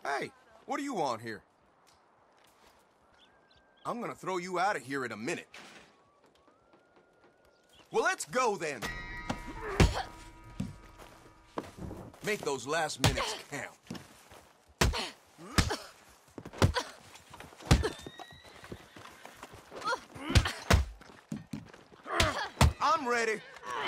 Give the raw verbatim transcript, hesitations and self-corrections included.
Hey, what do you want here? I'm gonna throw you out of here in a minute. Well, let's go then. Make those last minutes count. I'm ready.